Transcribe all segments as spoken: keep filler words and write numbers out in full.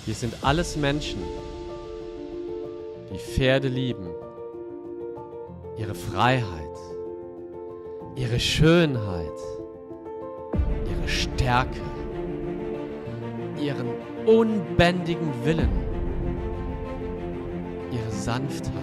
Wir sind alles Menschen, die Pferde lieben, ihre Freiheit, ihre Schönheit, ihre Stärke, ihren unbändigen Willen, ihre Sanftheit.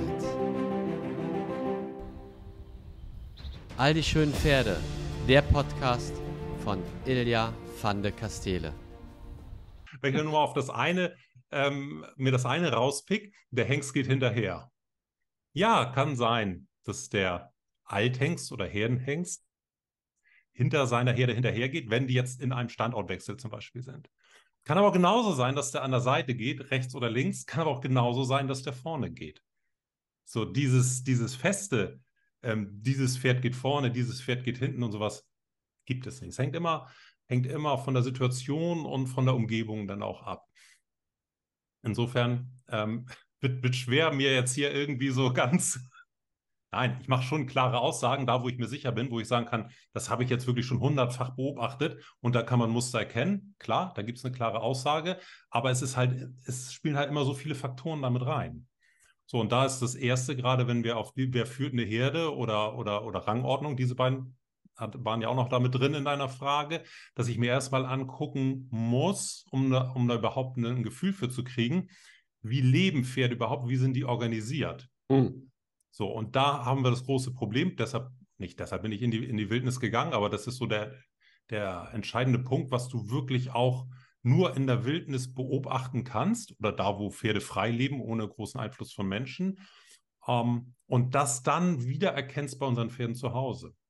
All die schönen Pferde, der Podcast von Ilja van de Kastele. Wenn ich nur mal auf das eine, ähm, mir das eine rauspick, der Hengst geht hinterher. Ja, kann sein, dass der Althengst oder Herdenhengst hinter seiner Herde hinterhergeht, wenn die jetzt in einem Standortwechsel zum Beispiel sind. Kann aber auch genauso sein, dass der an der Seite geht, rechts oder links. Kann aber auch genauso sein, dass der vorne geht. So dieses, dieses Feste, ähm, dieses Pferd geht vorne, dieses Pferd geht hinten und sowas gibt es nicht. Es hängt immer, hängt immer von der Situation und von der Umgebung dann auch ab. Insofern ähm, wird, wird schwer, mir jetzt hier irgendwie so ganz... Nein, ich mache schon klare Aussagen, da wo ich mir sicher bin, wo ich sagen kann, das habe ich jetzt wirklich schon hundertfach beobachtet und da kann man Muster erkennen. Klar, da gibt es eine klare Aussage, aber es ist halt, es spielen halt immer so viele Faktoren damit rein. So, und da ist das Erste, gerade wenn wir auf wer führt eine Herde oder, oder, oder Rangordnung, diese beiden waren ja auch noch damit drin in deiner Frage, dass ich mir erstmal angucken muss, um da, um da überhaupt ein Gefühl für zu kriegen, wie leben Pferde überhaupt, wie sind die organisiert? Mhm. So, und da haben wir das große Problem, deshalb, nicht deshalb bin ich in die, in die Wildnis gegangen, aber das ist so der, der entscheidende Punkt, was du wirklich auch nur in der Wildnis beobachten kannst oder da, wo Pferde frei leben, ohne großen Einfluss von Menschen. Ähm, und das dann wieder erkennst bei unseren Pferden zu Hause.